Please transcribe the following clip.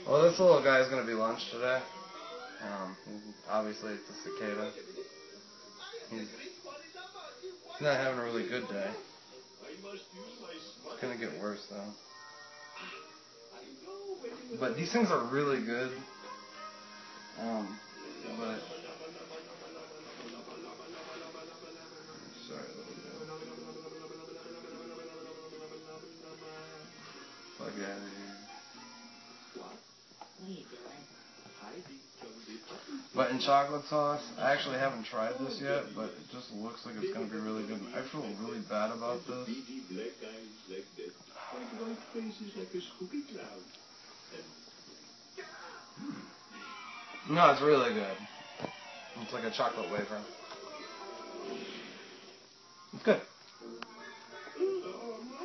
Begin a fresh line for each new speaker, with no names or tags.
Well, this little guy is going to be lunch today. Obviously, it's a cicada. He's not having a really good day. It's going to get worse, though. But these things are really good. But sorry, fuck out of here. But in chocolate sauce, I actually haven't tried this yet, but it just looks like it's going to be really good. I feel really bad about this. No, it's really good. It's like a chocolate wafer. It's good.